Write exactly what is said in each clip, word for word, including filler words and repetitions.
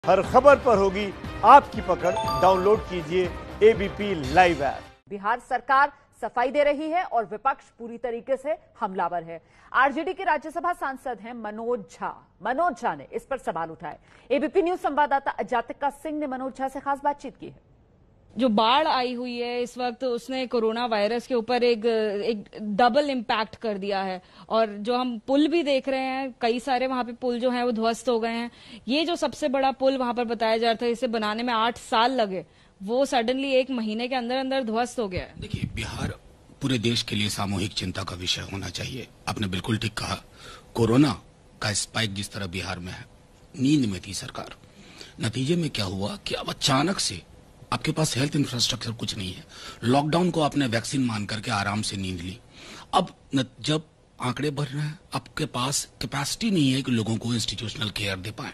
हर खबर पर होगी आपकी पकड़। डाउनलोड कीजिए एबीपी लाइव ऐप। बिहार सरकार सफाई दे रही है और विपक्ष पूरी तरीके से हमलावर है। आरजेडी के राज्यसभा सांसद हैं मनोज झा। मनोज झा ने इस पर सवाल उठाए। एबीपी न्यूज संवाददाता अजातिका सिंह ने मनोज झा से खास बातचीत की है। जो बाढ़ आई हुई है इस वक्त, उसने कोरोना वायरस के ऊपर एक एक डबल इम्पैक्ट कर दिया है। और जो हम पुल भी देख रहे हैं, कई सारे वहां पे पुल जो हैं वो ध्वस्त हो गए हैं। ये जो सबसे बड़ा पुल वहां पर बताया जा रहा था, इसे बनाने में आठ साल लगे, वो सडनली एक महीने के अंदर अंदर ध्वस्त हो गया है। देखिए, बिहार पूरे देश के लिए सामूहिक चिंता का विषय होना चाहिए। आपने बिल्कुल ठीक कहा, कोरोना का स्पाइक जिस तरह बिहार में है, नींद में थी सरकार। नतीजे में क्या हुआ कि अब अचानक से आपके पास हेल्थ इंफ्रास्ट्रक्चर कुछ नहीं है। लॉकडाउन को आपने वैक्सीन मान करके आराम से नींद ली। अब जब आंकड़े बढ़ रहे हैं, आपके पास कैपेसिटी नहीं है कि लोगों को इंस्टीट्यूशनल केयर दे पाए।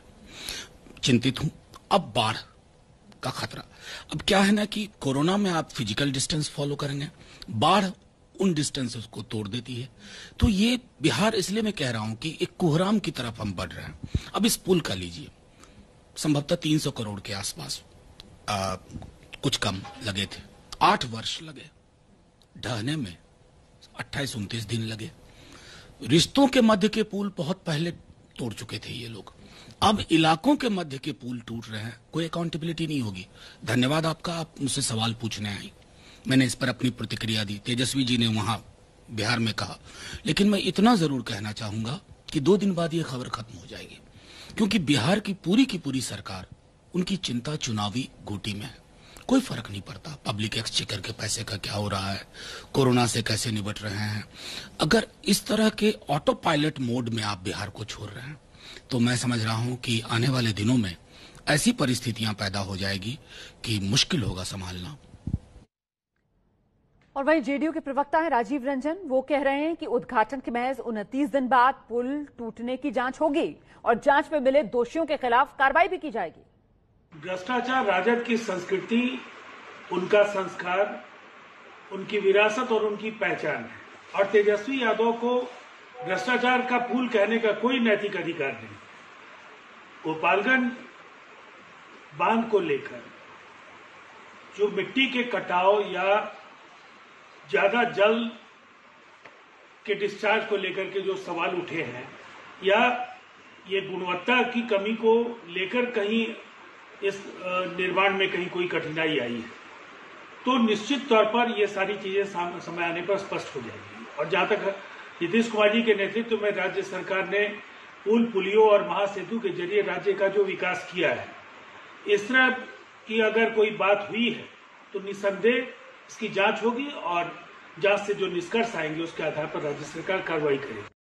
चिंतित हूं। अब बाढ़ का खतरा। अब क्या है ना कि कोरोना में आप फिजिकल डिस्टेंस फॉलो करेंगे, बाढ़ उन डिस्टेंसेस को तोड़ देती है। तो ये बिहार, इसलिए मैं कह रहा हूं कि एक कोहराम की तरफ हम बढ़ रहे हैं। अब इस पुल का लीजिए, संभवतः तीन सौ करोड़ के आसपास, आ, कुछ कम लगे थे। आठ वर्ष लगे ढहने में, अट्ठाईस उनतीस दिन लगे। रिश्तों के मध्य के पुल बहुत पहले तोड़ चुके थे ये लोग। अब इलाकों के मध्य के पुल टूट रहे हैं, कोई अकाउंटेबिलिटी नहीं होगी। धन्यवाद आपका, आप मुझसे सवाल पूछने आई, मैंने इस पर अपनी प्रतिक्रिया दी। तेजस्वी जी ने वहां बिहार में कहा, लेकिन मैं इतना जरूर कहना चाहूंगा कि दो दिन बाद ये खबर खत्म हो जाएगी, क्योंकि बिहार की पूरी की पूरी सरकार, उनकी चिंता चुनावी गोटी में है। कोई फर्क नहीं पड़ता पब्लिक एक्सचेकर के पैसे का क्या हो रहा है, कोरोना से कैसे निपट रहे हैं। अगर इस तरह के ऑटो पायलट मोड में आप बिहार को छोड़ रहे हैं, तो मैं समझ रहा हूं कि आने वाले दिनों में ऐसी परिस्थितियां पैदा हो जाएगी कि मुश्किल होगा संभालना। और वहीं जेडीयू के प्रवक्ता हैं राजीव रंजन। वो कह रहे हैं कि उद्घाटन के महज उनतीस दिन बाद पुल टूटने की जांच होगी और जांच में मिले दोषियों के खिलाफ कार्रवाई भी की जाएगी। भ्रष्टाचार राजद की संस्कृति, उनका संस्कार, उनकी विरासत और उनकी पहचान है। और तेजस्वी यादव को भ्रष्टाचार का पुल कहने का कोई नैतिक अधिकार नहीं। गोपालगंज बांध को लेकर जो मिट्टी के कटाव या ज्यादा जल के डिस्चार्ज को लेकर के जो सवाल उठे हैं, या ये गुणवत्ता की कमी को लेकर कहीं इस निर्माण में कहीं कोई कठिनाई आई है, तो निश्चित तौर पर ये सारी चीजें समय आने पर स्पष्ट हो जाएगी। और जहां तक नीतीश कुमार जी के नेतृत्व में राज्य सरकार ने पुल, पुलियों और महासेतु के जरिए राज्य का जो विकास किया है, इस तरह की अगर कोई बात हुई है तो निसंदेह इसकी जांच होगी और जांच से जो निष्कर्ष आएंगे उसके आधार पर राज्य सरकार कार्रवाई करेगी।